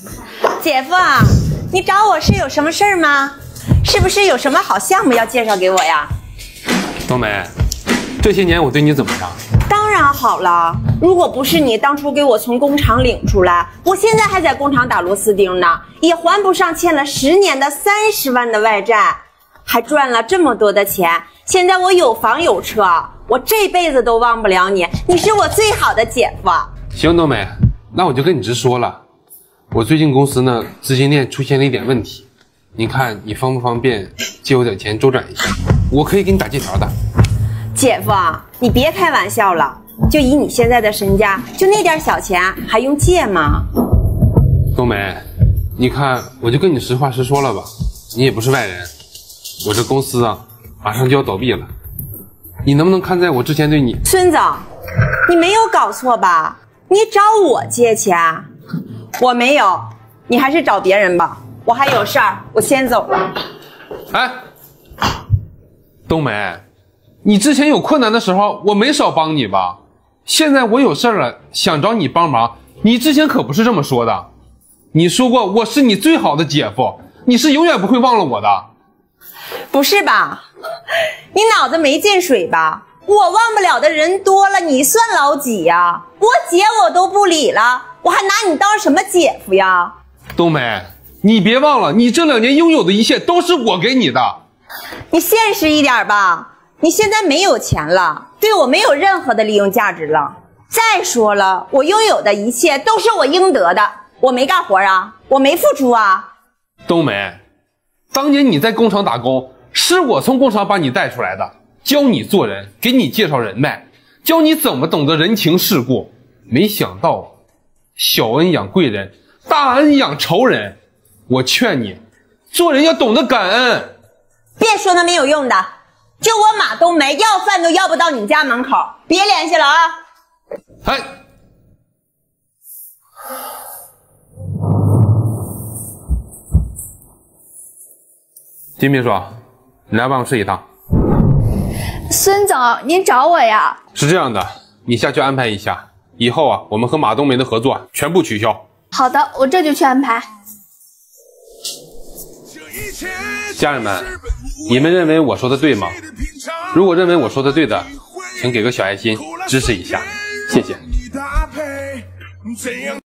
姐夫啊，你找我是有什么事儿吗？是不是有什么好项目要介绍给我呀？ 冬梅，这些年我对你怎么样？ 当然好了，如果不是你当初给我从工厂领出来，我现在还在工厂打螺丝钉呢，也还不上欠了10年的30万的外债，还赚了这么多的钱。现在我有房有车，我这辈子都忘不了你，你是我最好的姐夫。 行，冬梅，那我就跟你直说了，我最近公司呢资金链出现了一点问题，你看你方不方便借我点钱周转一下？我可以给你打借条的。 姐夫啊，你别开玩笑了，就以你现在的身价，就那点小钱还用借吗？ 冬梅，你看我就跟你实话实说了吧，你也不是外人，我这公司啊马上就要倒闭了，你能不能看在我之前对你…… 孙子，你没有搞错吧？你找我借钱？我没有，你还是找别人吧，我还有事儿，我先走了。 哎，冬梅，你之前有困难的时候我没少帮你吧？现在我有事了想找你帮忙，你之前可不是这么说的，你说过我是你最好的姐夫，你是永远不会忘了我的。 不是吧？你脑子没进水吧？我忘不了的人多了，你算老几呀？我姐我都不理了，我还拿你当什么姐夫呀？ 冬梅，你别忘了，你这2年拥有的一切都是我给你的。 你现实一点吧，你现在没有钱了，对我没有任何的利用价值了。再说了，我拥有的一切都是我应得的，我没干活啊，我没付出啊。 冬梅，当年你在工厂打工，是我从工厂把你带出来的，教你做人，给你介绍人脉，教你怎么懂得人情世故。没想到小恩养贵人，大恩养仇人。我劝你做人要懂得感恩。 别说那没有用的，就我马冬梅要饭都要不到你家门口，别联系了啊。 哎，金秘书，你来办公室一趟。 孙总，您找我呀？ 是这样的，你下去安排一下，以后啊，我们和马冬梅的合作全部取消。 好的，我这就去安排。 家人们，你们认为我说的对吗？如果认为我说的对的，请给个小爱心支持一下，谢谢。